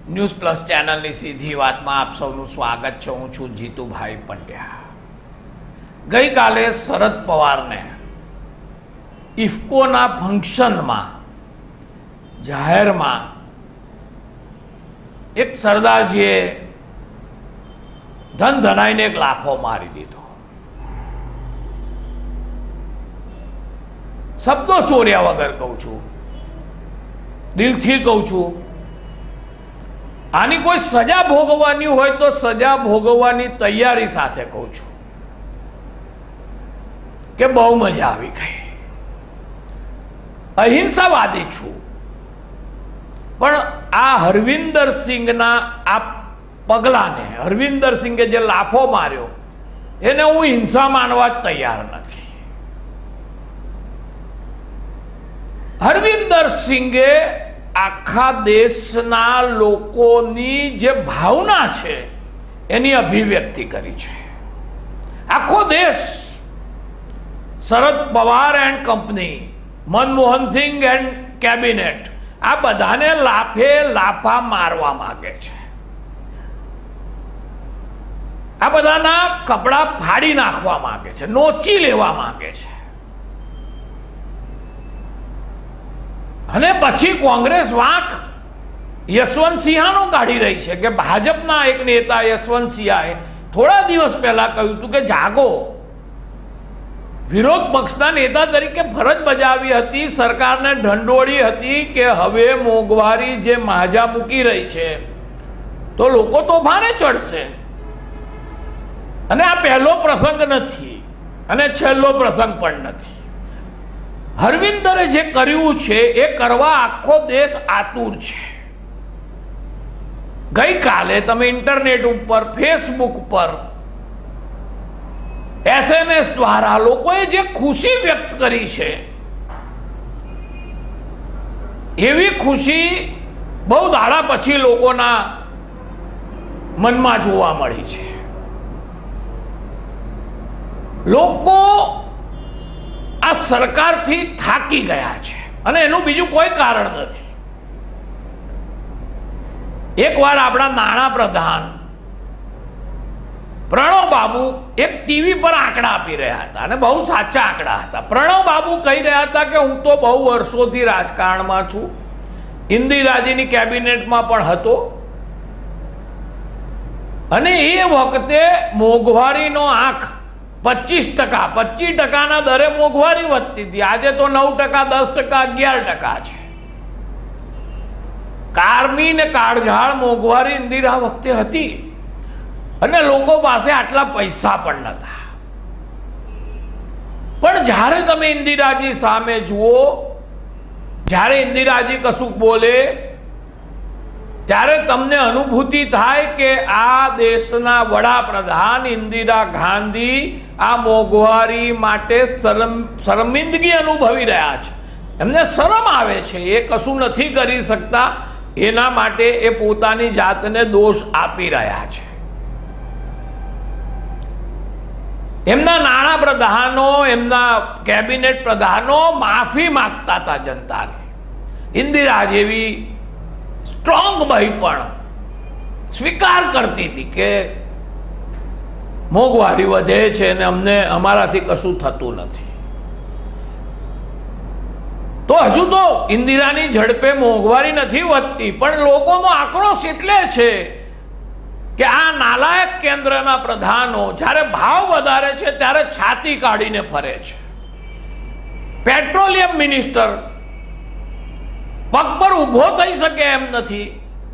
News plus ચેનલની સીધી વાતમાં આપ સૌનું સ્વાગત છે। હું છું જીતુભાઈ પંડ્યા। ગઈકાલે શરદ પવારને ઇફકોના ફંક્શનમાં જાહેરમાં એક સરદારજીએ ધન ધનાઈને એક લાફો મારી દીધો। શબ્દો ચોર્યા વગર કહું છું, દિલથી કહું છું, આની કોઈ સજા ભોગવવાની હોય તો સજા ભોગવવાની તૈયારી સાથે કહું છું કે બહુ મજા આવી ગઈ। અહિંસાવાદી છું, પણ આ હરવિંદર સિંઘના આ પગલાને, હરવિંદર સિંઘે જે લાફો માર્યો એને હું હિંસા માનવા જ તૈયાર નથી। હરવિંદર સિંઘે આખા દેશના લોકોની જે ભાવના છે એની અભિવ્યક્તિ કરી છે। આખો દેશ Sharad Pawar and company, Manmohan Singh and cabinet આ બધાને લાફે લાફા મારવા માંગે છે। આ બધાના કપડા ફાડી નાખવા માંગે છે, નોચી લેવા માંગે છે। અને પછી કોંગ્રેસ વાંક યશવંતસિંહાનો કાઢી રહી છે કે ભાજપના એક નેતા યશવંતસિંહાએ થોડા દિવસ પહેલા કહ્યું હતું કે જાગો, વિરોધ પક્ષના નેતા તરીકે ફરજ બજાવી હતી, સરકારને ઢંઢોળી હતી કે હવે મોંઘવારી જે માજા મૂકી રહી છે તો લોકો તોફાને ચડશે। અને આ પહેલો પ્રસંગ નથી અને છેલ્લો પ્રસંગ પણ નથી। હરવિંદરે જે કર્યું છે એ કરવા આખો દેશ આતુર છે। ગઈકાલે તમે ઇન્ટરનેટ ઉપર, ફેસબુક પર, SMS દ્વારા લોકોએ જે ખુશી વ્યક્ત કરી છે એવી ખુશી બહુ દાડા પછી લોકોના મનમાં જોવા મળી છે। લોકો આ સરકારથી થાકી ગયા છે અને એનું બીજું કોઈ કારણ નથી। એકવાર આપણા નાણાં પ્રધાન પ્રણવ બાબુ એક ટીવી પર આંકડા આપી રહ્યા હતા અને બહુ સાચા આંકડા હતા। પ્રણવ બાબુ કહી રહ્યા હતા કે હું તો બહુ વર્ષોથી રાજકારણમાં છું, ઇન્દિરાજીની કેબિનેટમાં પણ હતો અને એ વખતે મોંઘવારીનો આંક 25% દરે મોંઘવારી વધતી હતી। આજે તો 9%, 10%, 11% છે। કારમી ને કાળઝાળ મોંઘવારી ઇન્દિરા વખતે હતી અને લોકો પાસે આટલા પૈસા પણ નહોતા। પણ જ્યારે તમે ઇન્દિરાજી સામે જુઓ, જ્યારે ઇન્દિરાજી કશુંક બોલે ત્યારે તમને અનુભૂતિ થાય કે આ દેશના વડાપ્રધાન ઇન્દિરા ગાંધી આ મોંઘવારી માટે શર્મિંદગી અનુભવી રહ્યા છે। એમને શરમ આવે છે, એ કશું નથી કરી શકતા, એના માટે એ પોતાની જાતને દોષ આપી રહ્યા છે। એમના નાણાં પ્રધાનો, એમના કેબિનેટ પ્રધાનો માફી માંગતા હતા જનતાને। ઇન્દિરા જેવી સ્ટ્રોંગ ભાઈ પણ સ્વીકાર કરતી હતી કે મોંઘવારી વધે છે અને અમને અમારાથી કશું થતું નથી। તો હજુ તો ઇન્દિરાની ઝડપે મોંઘવારી નથી વધતી, પણ લોકોનો આક્રોશ એટલે છે કે આ નાલાયક કેન્દ્રના પ્રધાનો જ્યારે ભાવ વધારે છે ત્યારે છાતી કાઢીને ફરે છે। પેટ્રોલિયમ મિનિસ્ટર પગ પર ઊભો થઈ શકે એમ નથી,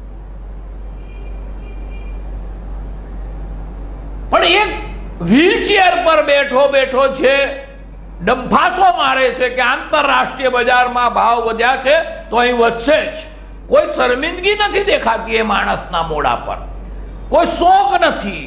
પણ એક વ્હીલચેર પર બેઠો બેઠો જે ડંફાસો મારે છે કે આંતરરાષ્ટ્રીય બજારમાં ભાવ વધ્યા છે તો અહીં વધશે જ, કોઈ શર્મિંદગી નથી દેખાતી એ માણસના મોઢા પર, કોઈ શોક નથી।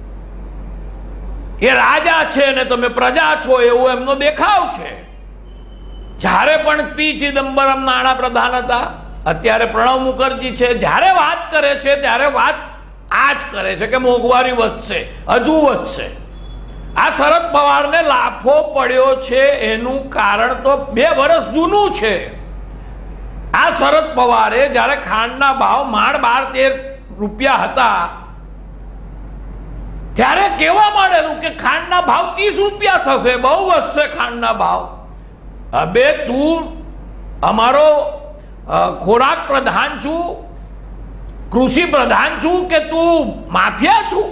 એ રાજા છે ને તમે પ્રજા છો એવો એમનો દેખાવ છે। જ્યારે પણ પી ચિદમ્બરમ નાણાં પ્રધાન હતા, અત્યારે પ્રણવ મુખર્જી છે, જ્યારે વાત કરે છે ત્યારે વાત આ જ કરે છે કે મોંઘવારી વધશે, હજુ વધશે। આ શરદ પવારને લાફો પડ્યો છે એનું કારણ તો 2 વર્ષ જૂનું છે। આ શરદ પવારે જ્યારે ખાંડના ભાવ માંડ 12-13 રૂપિયા હતા ત્યારે કહેવા માંડેલું કે ખાંડના ભાવ 30 રૂપિયા થશે, બહુ વધશે ખાંડના ભાવ. હવે તું અમારો ખોરાક પ્રધાન છું, કૃષિ પ્રધાન છું કે તું માફિયા છું?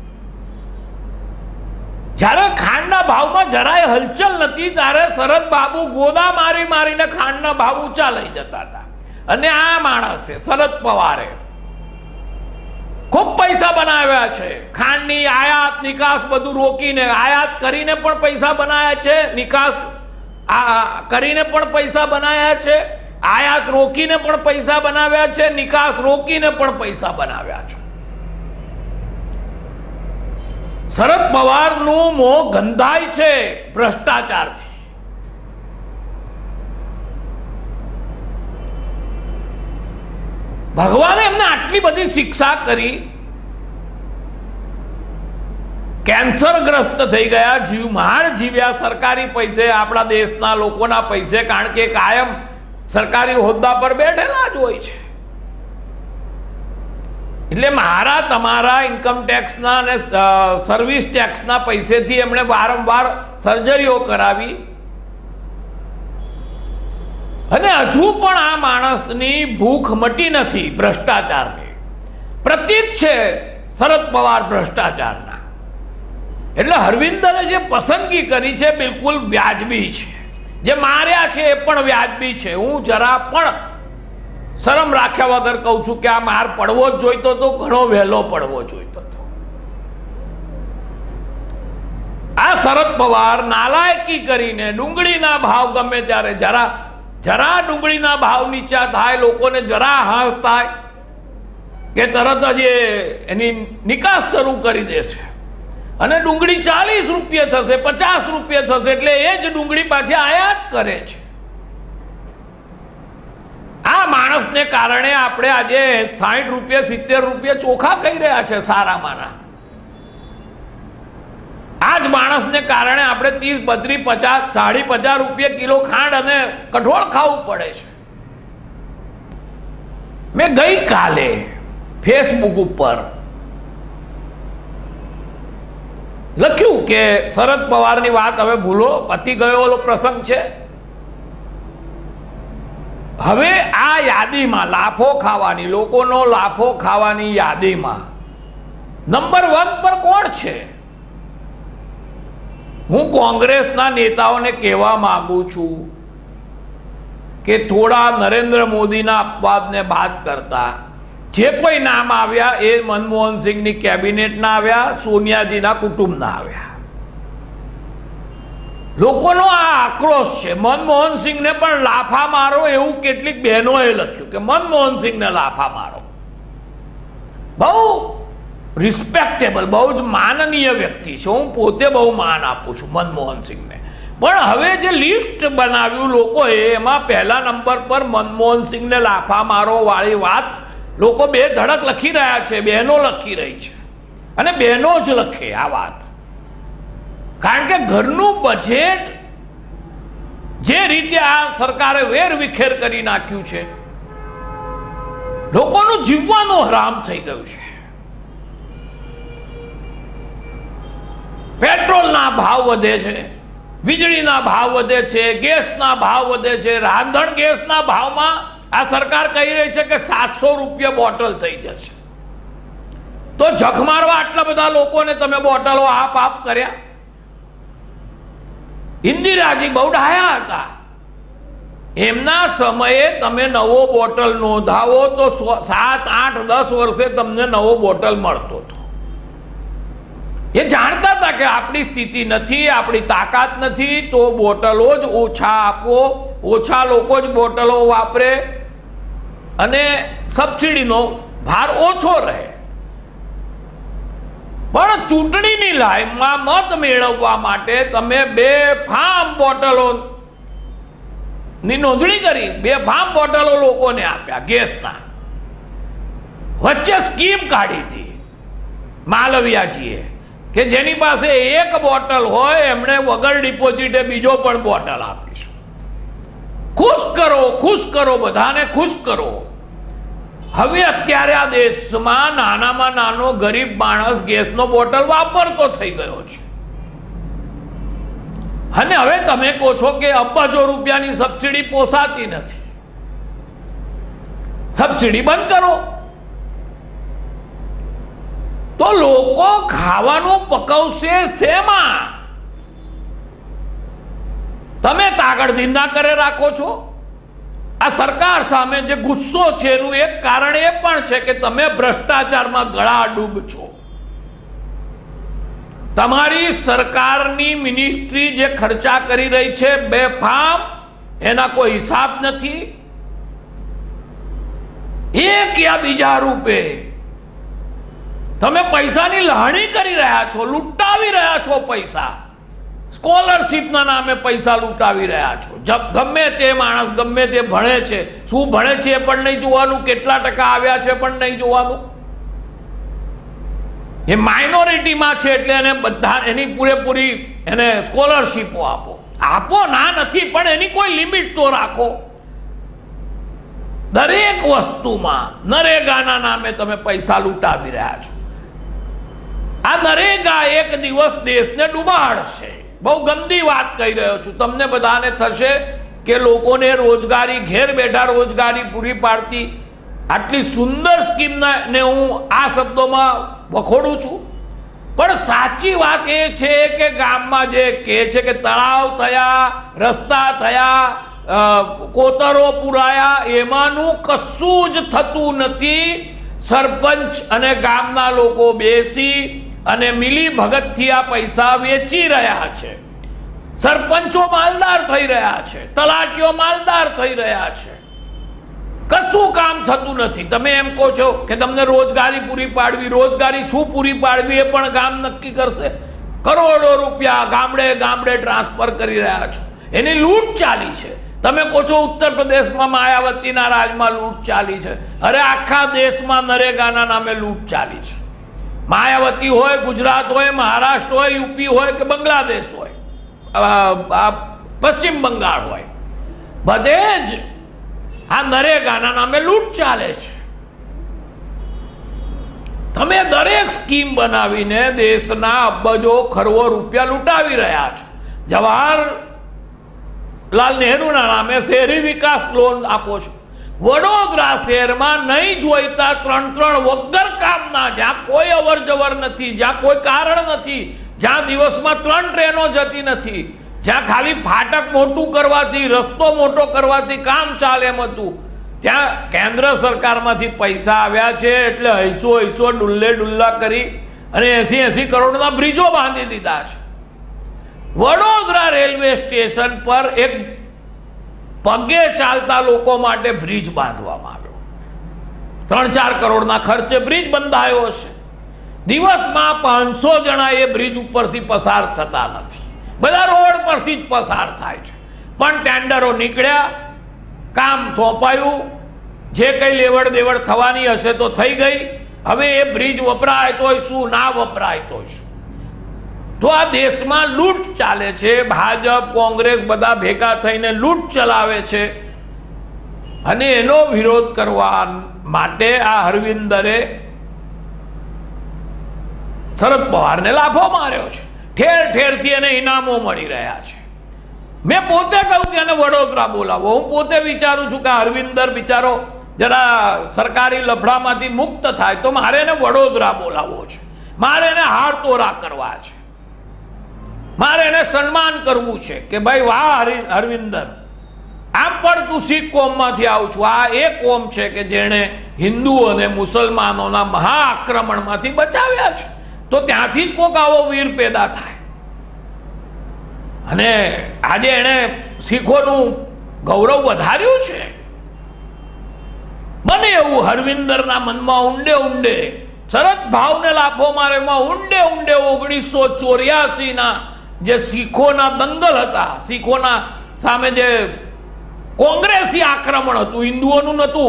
જ્યારે ખાંડના ભાવમાં જરાય હલચલ નથી ત્યારે શરદ બાબુ ગોદા મારી મારીને ખાંડના ભાવ ઊંચા લઈ જતા હતા. અને આ માણસે શરદ પવારે ખૂબ પૈસા બનાવ્યા છે. ખાંડની આયાત નિકાસ બધું રોકીને આયાત કરીને પણ પૈસા બનાવ્યા છે, નિકાસ કરીને પણ પૈસા બનાવ્યા છે, આયાત રોકીને પણ પૈસા બનાવ્યા છે, નિકાસ રોકીને પણ પૈસા બનાવ્યા છે. શરદ પવારનું મોં ગંધાય છે ભ્રષ્ટાચારથી. ભગવાને એમને આટલી બધી શિક્ષા કરી, કેન્સરગ્રસ્ત થઈ ગયા, જીવમાર જીવ્યા સરકારી પૈસે, આપણા દેશના લોકોના પૈસે, કારણ કે કાયમ સરકારી હોદ્દા પર બેઠેલા જ હોય છે. એટલે મારા તમારા ઇન્કમ ટેક્સના અને સર્વિસ ટેક્સના પૈસેથી એમણે વારંવાર સર્જરીઓ કરાવી અને હજુ પણ આ માણસની ભૂખ મટી નથી ભ્રષ્ટાચારની. પ્રતીક છે શરદ પવાર ભ્રષ્ટાચારના. એટલે હરવિંદરે જે પસંદગી કરી છે બિલકુલ વ્યાજબી છે. જે માર્યા છે એ પણ વ્યાજબી છે. હું જરા પણ શરમ રાખ્યા વગર કહું છું કે આ માર પડવો જ જોઈતો તો, ઘણો વહેલો પડવો જોઈતો હતો. આ શરદ પવાર નાલાયકી કરીને ડુંગળીના ભાવ ગમે ત્યારે જરા ડુંગળીના ભાવ નીચા થાય, લોકોને જરા હાશ થાય કે તરત જ એની નિકાસ શરૂ કરી દેશે અને ડુંગળી 40 રૂપિયા થશે, 50 રૂપિયા થશે, એટલે એ જ ડુંગળી પાછી આયાત કરે છે. આ માણસને કારણે આપણે આજે 60 રૂપિયા 70 રૂપિયા ચોખા ખાઈ રહ્યા છે સારામાંના. આ જ માણસને કારણે આપણે 30, 32, 50, 50 રૂપિયા કિલો ખાંડ અને કઠોળ ખાવું પડે છે. મેં ગઈકાલે ફેસબુક ઉપર લખ્યું કે શરદ પવારની વાત હવે ભૂલો, પતી ગયો પ્રસંગ છે. હવે આ યાદીમાં લાફો ખાવાની, લોકોનો લાફો ખાવાની યાદીમાં નંબર 1 પર કોણ છે? હું કોંગ્રેસના નેતાઓને કહેવા માંગુ છું કે થોડા નરેન્દ્ર મોદીના અપવાદને બાદ કરતા જે કોઈ નામ આવ્યા એ મનમોહન સિંહની કેબિનેટના આવ્યા, સોનિયાજીના કુટુંબના આવ્યા. લોકોનો આ આક્રોશ છે. મનમોહન સિંહને પણ લાફા મારો એવું કેટલીક બહેનોએ લખ્યું કે મનમોહન સિંહને લાફા મારો. બહુ રિસ્પેક્ટેબલ, બહુ જ માનનીય વ્યક્તિ છે. હું પોતે બહુ માન આપું છું મનમોહન સિંહને. પણ હવે જે લિસ્ટ બનાવ્યું લોકોએ એમાં પહેલા નંબર પર મનમોહન સિંહને લાફા મારો વાળી વાત લોકો બે ધડક લખી રહ્યા છે, બહેનો લખી રહી છે. અને બહેનો જ લખે આ વાત, કારણ કે ઘરનું બજેટ જે રીતે આ સરકારે વેરવિખેર કરી નાખ્યું છે, લોકોનું જીવવાનું હરામ થઈ ગયું છે. પેટ્રોલના ભાવ વધે છે, વીજળીના ભાવ વધે છે, ગેસના ભાવ વધે છે. રાંધણ ગેસના ભાવમાં આ સરકાર કહી રહી છે કે 700 રૂપિયા બોટલ થઈ જશે. તો જખ મારવા આટલા બધા લોકોને તમે બોટલો આપ કર્યા. ઇન્દિરાજી બહુ ડાયા હતા. એમના સમયે તમે નવો બોટલ નોંધાવો તો 7, 8, 10 વર્ષે તમને નવો બોટલ મળતો હતો. એ જાણતા હતા કે આપણી સ્થિતિ નથી, આપણી તાકાત નથી, તો બોટલો જ ઓછા આપો, ઓછા લોકો જ બોટલો વાપરે અને સબસિડીનો ભાર ઓછો રહે. પણ ચૂંટણીની લાઈનમાં મત મેળવવા માટે તમે બેફામ બોટલો ની નોંધણી કરી, બેફામ બોટલો લોકોને આપ્યા ગેસના. વચ્ચે સ્કીમ કાઢી હતી માલવિયાજીએ કે જેની પાસે એક બોટલ હોય એમણે વગર ડિપોઝિટે બીજો પણ બોટલ આપીશું. ખુશ કરો, બધાને ખુશ કરો. હવે અત્યારે આ દેશમાં નાનામાં નાનો ગરીબ માણસ ગેસનો બોટલ વાપરતો થઈ ગયો છે. અને હવે તમે કહો છો કે અબજો રૂપિયાની સબસિડી પોસાતી નથી. સબસિડી બંધ કરો તો લોકો ખાવાનું પકવશે શેમાં? તમે તાગડધીંધા કરે રાખો છો. આ સરકાર સામે જે ગુસ્સો છે એનું એક કારણ એ પણ છે કે તમે ભ્રષ્ટાચારમાં ગળાડૂબ છો. તમારી સરકારની મિનિસ્ટ્રી જે ખર્ચા કરી રહી છે બેફામ, એના કોઈ હિસાબ નથી. એક યા બીજા રૂપે તમે પૈસાની લહાણી કરી રહ્યા છો, લૂંટાવી રહ્યા છો પૈસા. સ્કોલરશીપના નામે પૈસા લૂંટાવી રહ્યા છો. ગમે તે માણસ ગમે તે ભણે છે, શું ભણે છે એ પણ નહીં જોવાનું, કેટલા ટકા આવ્યા છે પણ નહીં જોવાનું. એ માઇનોરિટીમાં છે એટલે એને બધા એની પૂરેપૂરી એને સ્કોલરશીપો આપો ના નથી, પણ એની કોઈ લિમિટ તો રાખો. દરેક વસ્તુમાં નરેગાના નામે તમે પૈસા લૂંટાવી રહ્યા છો. આ નરેગા એક દિવસ દેશને ડૂબાડશે. બહુ ગંદી વાત કહી રહ્યો છું. તમને બધાને થશે કે લોકોને રોજગારી, ઘેર બેઠા રોજગારી પૂરી પાડતી આટલી સુંદર સ્કીમને હું આ શબ્દોમાં વખોડું છું. પણ સાચી વાત એ છે કે ગામમાં જે કહે છે કે તળાવ થયા, રસ્તા થયા, કોતરો પુરાયા, એમાંનું કશું જ થતું નથી. સરપંચ અને ગામના લોકો બેસી અને મિલી ભગતથી આ પૈસા વેચી રહ્યા છે. સરપંચો માલદાર થઈ રહ્યા છે, તલાટીઓ માલદાર થઈ રહ્યા છે. કશું કામ થતું નથી. તમે એમ કહો છો કે તમને રોજગારી પૂરી પાડવી. રોજગારી શું પૂરી પાડવી એ પણ ગામ નક્કી કરશે. કરોડો રૂપિયા ગામડે ગામડે ટ્રાન્સફર કરી રહ્યા છો. એની લૂંટ ચાલી છે. તમે કહો છો ઉત્તર પ્રદેશમાં માયાવતીના રાજમાં લૂંટ ચાલી છે. અરે આખા દેશમાં નરેગાના નામે લૂંટ ચાલી છે. માયાવતી હોય, ગુજરાત હોય, મહારાષ્ટ્ર હોય, યુપી હોય કે બાંગ્લાદેશ હોય, પશ્ચિમ બંગાળ હોય, બધે જ આ નરેગાના નામે લૂંટ ચાલે છે. તમે દરેક સ્કીમ બનાવીને દેશના અબજો ખરવો રૂપિયા લૂંટાવી રહ્યા છો. જવાહરલાલ નહેરુના નામે શહેરી વિકાસ લોન આપો છો. વડોદરા શહેરમાં નહીં જોઈતા 3 વગર કામના, જ્યાં કોઈ અવર જવર નથી, જ્યાં કોઈ કારણ નથી, જ્યાં દિવસમાં 3 ટ્રેનો જતી નથી, જ્યાં ખાલી ફાટક મોટું કરવાથી, રસ્તો મોટો કરવાથી કામ ચાલે એમ હતું, ત્યાં કેન્દ્ર સરકારમાંથી પૈસા આવ્યા છે. એટલે હૈસો ડુલ્લે ડુલ્લા કરી અને 80 કરોડના બ્રિજો બાંધી દીધા છે. વડોદરા રેલવે સ્ટેશન પર એક પગે ચાલતા લોકો માટે બ્રિજ બાંધવામાં આવ્યો. 3-4 કરોડના ખર્ચે બ્રિજ બંધાયો છે. દિવસમાં 500 જણા એ બ્રિજ ઉપરથી પસાર થતા નથી. બધા રોડ પરથી જ પસાર થાય છે. પણ ટેન્ડરો નીકળ્યા, કામ સોંપાયું, જે કંઈ લેવડ દેવડ થવાની હશે તો થઈ ગઈ. હવે એ બ્રિજ વપરાય તોય શું, ના વપરાય તોય શું. તો આ દેશમાં લૂંટ ચાલે છે. ભાજપ, કોંગ્રેસ બધા ભેગા થઈને લૂંટ ચલાવે છે. અને એનો વિરોધ કરવા માટે આ હરવિંદરે શરદ પવારને લાફો માર્યો છે. ઠેર ઠેરથી એને ઇનામો મળી રહ્યા છે. મેં પોતે કહ્યું કે એને વડોદરા બોલાવો. હું પોતે વિચારું છું કે હરવિંદર બિચારો જરા સરકારી લફડામાંથી મુક્ત થાય તો મારે એને વડોદરા બોલાવવો છે. મારે એને હાર તોરા કરવા છે. મારે એને સન્માન કરવું છે કે ભાઈ વાહ હરવિંદર, આમ પણ તું શીખ કોમમાંથી આવું છું. આ એ કોમ છે કે જેણે હિન્દુઓ અને મુસલમાનોના મહા આક્રમણમાંથી બચાવ્યા છે. તો ત્યાંથી જ કોક આવો વીર પેદા થાય. અને આજે એણે શીખોનું ગૌરવ વધાર્યું છે. બને એવું હરવિંદરના મનમાં ઊંડે શરદ ભાવને લાફો મારેમાં ઊંડે 1984ના જે શીખોના દંગલ હતા, શીખોના સામે જે કોંગ્રેસી આક્રમણ હતું, હિન્દુઓનું નહોતું.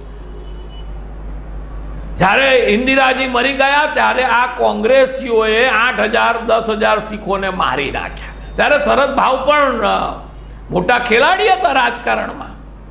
જ્યારે ઇન્દિરાજી મરી ગયા ત્યારે આ કોંગ્રેસીઓએ 8,000 10,000 શીખોને મારી નાખ્યા. ત્યારે શરદ ભાવ પણ મોટા ખેલાડી હતા રાજકારણમાં.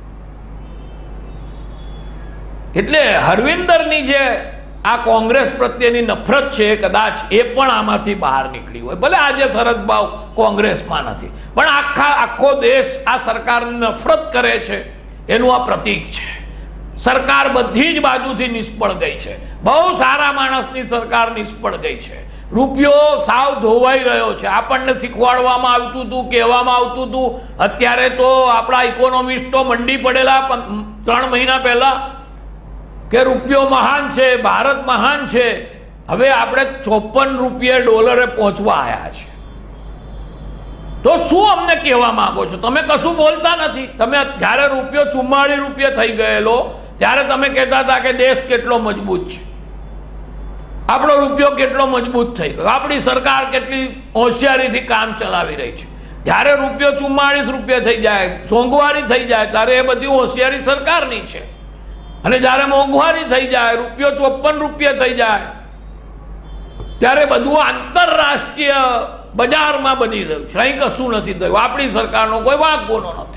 એટલે હરવિંદરની જે આ કોંગ્રેસ પ્રત્યેની નફરત છે કદાચ એ પણ આમાંથી બહાર નીકળી હોય. ભલે આજે શરદભાવ કોંગ્રેસમાં નથી, પણ આખો દેશ આ સરકારની નફરત કરે છે એનું આ પ્રતીક છે. સરકાર બધી જ બાજુથી નિષ્ફળ ગઈ છે. બહુ સારા માણસની સરકાર નિષ્ફળ ગઈ છે. રૂપિયો સાવ ધોવાઈ રહ્યો છે. આપણને શીખવાડવામાં આવતું હતું, કહેવામાં આવતું હતું. અત્યારે તો આપણા ઇકોનોમિસ્ટો મંડી પડેલા 3 મહિના પહેલા કે રૂપિયો મહાન છે, ભારત મહાન છે. હવે આપણે 54 રૂપિયા ડોલરે પહોંચવા આવ્યા છે. તો શું અમને કહેવા માંગો છો? તમે કશું બોલતા નથી. તમે જ્યારે રૂપિયો 44 રૂપિયા થઈ ગયેલો ત્યારે તમે કહેતા હતા કે દેશ કેટલો મજબૂત છે, આપણો રૂપિયો કેટલો મજબૂત થઈ ગયો, આપણી સરકાર કેટલી હોશિયારીથી કામ ચલાવી રહી છે. જ્યારે રૂપિયો 44 રૂપિયા થઈ જાય, મોંઘવારી થઈ જાય, ત્યારે એ બધી હોશિયારી સરકારની છે. અને જ્યારે મોંઘવારી થઈ જાય, રૂપિયો 54 રૂપિયા થઈ જાય, ત્યારે બધું આંતરરાષ્ટ્રીય બજારમાં બની રહ્યું છે. અહીં કશું નથી થયું. આપણી સરકારનો કોઈ વાંક ગુનો નથી.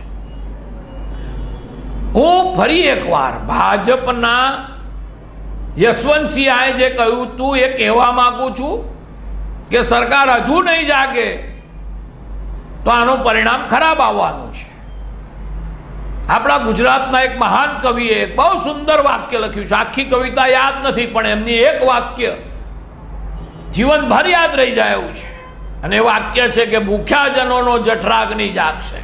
હું ફરી એકવાર ભાજપના યશવંતસિંહે જે કહ્યું હતું એ કહેવા માંગુ છું કે સરકાર હજુ નહીં જાગે તો આનું પરિણામ ખરાબ આવવાનું છે. આપણા ગુજરાતના એક મહાન કવિએ એક બહુ સુંદર વાક્ય લખ્યું છે. આખી કવિતા યાદ નથી, પણ એમની એક વાક્ય જીવનભર યાદ રહી જાય એવું છે. અને એ વાક્ય છે કે ભૂખ્યા જનોનો જઠરાગ્નિ જાગશે.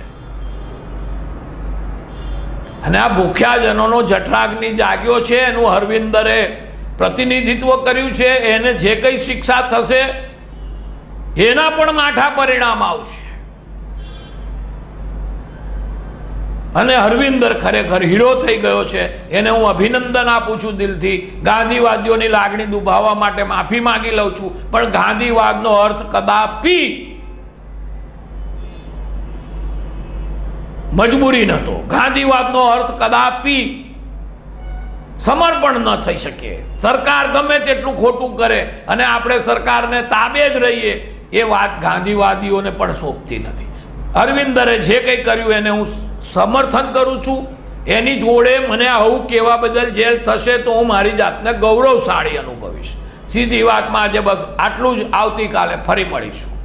અને આ ભૂખ્યા જનોનો જઠરાગ્નિ જાગ્યો છે, એનું હરવિંદરે પ્રતિનિધિત્વ કર્યું છે. એને જે કંઈ શિક્ષા થશે એના પણ માઠા પરિણામ આવશે. અને હરવિંદર ખરેખર હીરો થઈ ગયો છે. એને હું અભિનંદન આપું છું દિલથી. ગાંધીવાદીઓની લાગણી દુભાવવા માટે માફી માંગી લઉં છું, પણ ગાંધીવાદનો અર્થ કદાપી મજબૂરી નહોતો. ગાંધીવાદનો અર્થ કદાપી સમર્પણ ન થઈ શકે. સરકાર ગમે તેટલું ખોટું કરે અને આપણે સરકારને તાબે જ રહીએ, એ વાત ગાંધીવાદીઓને પણ શોભતી નથી. અરવિંદરે જે કંઈ કર્યું એને હું સમર્થન કરું છું. એની જોડે મને આવું કહેવા બદલ જેલ થશે તો હું મારી જાતને ગૌરવશાળી અનુભવીશ. સીધી વાતમાં આજે બસ આટલું જ. આવતીકાલે ફરી મળીશું.